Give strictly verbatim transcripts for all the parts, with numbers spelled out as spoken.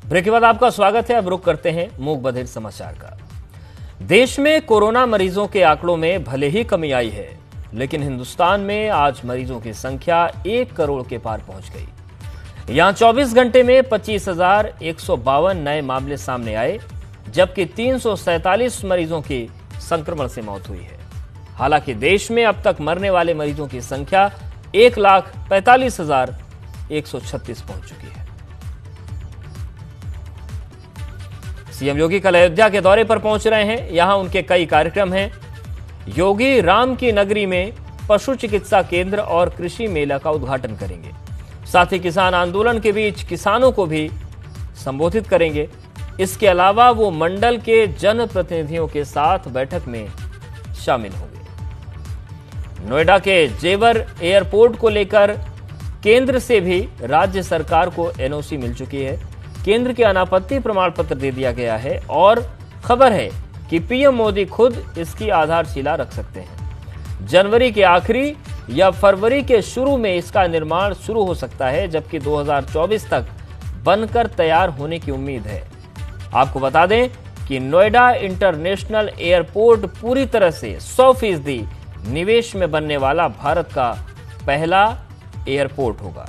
Break के बाद आपका स्वागत है। अब रुक करते हैं मूक बधिर समाचार का। देश में कोरोना मरीजों के आंकड़ों में भले ही कमी आई है, लेकिन हिंदुस्तान में आज मरीजों की संख्या एक करोड़ के पार पहुंच गई। यहां चौबीस घंटे में पच्चीस हजार एक सौ बावन नए मामले सामने आए, जबकि तीन सौ सैंतालीस मरीजों की संक्रमण से मौत हुई है। हालांकि देश में अब तक मरने वाले मरीजों की संख्या एक लाख पैंतालीस हजार एक सौ छत्तीस पहुंच चुकी है। सीएम योगी कल अयोध्या के दौरे पर पहुंच रहे हैं। यहां उनके कई कार्यक्रम हैं। योगी राम की नगरी में पशु चिकित्सा केंद्र और कृषि मेला का उद्घाटन करेंगे। साथ ही किसान आंदोलन के बीच किसानों को भी संबोधित करेंगे। इसके अलावा वो मंडल के जनप्रतिनिधियों के साथ बैठक में शामिल होंगे। नोएडा के जेवर एयरपोर्ट को लेकर केंद्र से भी राज्य सरकार को एनओसी मिल चुकी है। केंद्र के अनापत्ति प्रमाण पत्र दे दिया गया है और खबर है कि पीएम मोदी खुद इसकी आधारशिला रख सकते हैं। जनवरी के आखिरी या फरवरी के शुरू में इसका निर्माण शुरू हो सकता है, जबकि दो हज़ार चौबीस तक बनकर तैयार होने की उम्मीद है। आपको बता दें कि नोएडा इंटरनेशनल एयरपोर्ट पूरी तरह से सौ फीसदी निवेश में बनने वाला भारत का पहला एयरपोर्ट होगा।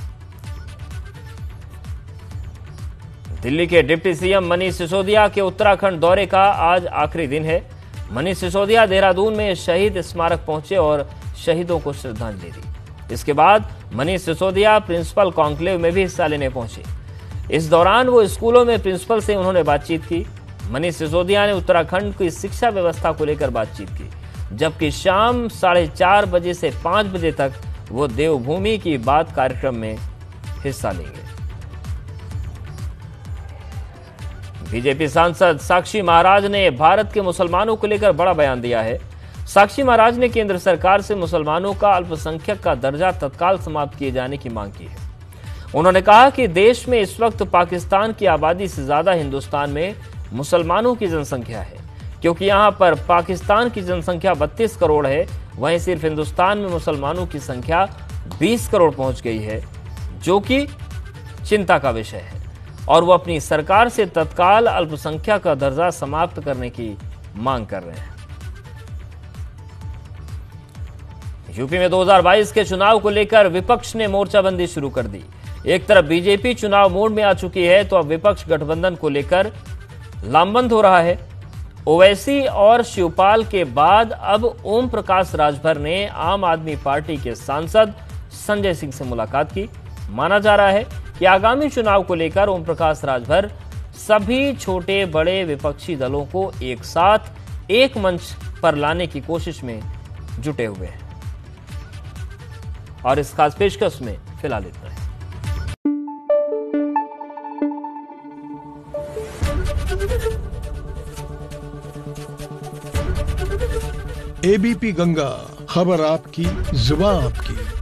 दिल्ली के डिप्टी सीएम मनीष सिसोदिया के उत्तराखंड दौरे का आज आखिरी दिन है। मनीष सिसोदिया देहरादून में शहीद स्मारक पहुंचे और शहीदों को श्रद्धांजलि दी। इसके बाद मनीष सिसोदिया प्रिंसिपल कॉन्क्लेव में भी हिस्सा लेने पहुंचे। इस दौरान वो स्कूलों में प्रिंसिपल से उन्होंने बातचीत की। मनीष सिसोदिया ने उत्तराखंड की शिक्षा व्यवस्था को लेकर बातचीत की, जबकि शाम साढ़े चार बजे से पांच बजे तक वो देवभूमि की बात कार्यक्रम में हिस्सा लेंगे। बीजेपी सांसद साक्षी महाराज ने भारत के मुसलमानों को लेकर बड़ा बयान दिया है। साक्षी महाराज ने केंद्र सरकार से मुसलमानों का अल्पसंख्यक का दर्जा तत्काल समाप्त किए जाने की मांग की है। उन्होंने कहा कि देश में इस वक्त पाकिस्तान की आबादी से ज्यादा हिंदुस्तान में मुसलमानों की जनसंख्या है। क्योंकि यहां पर पाकिस्तान की जनसंख्या बत्तीस करोड़ है, वहीं सिर्फ हिंदुस्तान में मुसलमानों की संख्या बीस करोड़ पहुंच गई है, जो कि चिंता का विषय है। और वो अपनी सरकार से तत्काल अल्पसंख्यक का दर्जा समाप्त करने की मांग कर रहे हैं। यूपी में दो हज़ार बाईस के चुनाव को लेकर विपक्ष ने मोर्चाबंदी शुरू कर दी। एक तरफ बीजेपी चुनाव मोड में आ चुकी है, तो अब विपक्ष गठबंधन को लेकर लामबंद हो रहा है। ओवैसी और शिवपाल के बाद अब ओम प्रकाश राजभर ने आम आदमी पार्टी के सांसद संजय सिंह से मुलाकात की। माना जा रहा है कि आगामी चुनाव को लेकर ओम प्रकाश राजभर सभी छोटे बड़े विपक्षी दलों को एक साथ एक मंच पर लाने की कोशिश में जुटे हुए हैं। और इस खास पेशकश में फिलहाल इतना है। एबीपी गंगा, खबर आपकी, जुबान आपकी।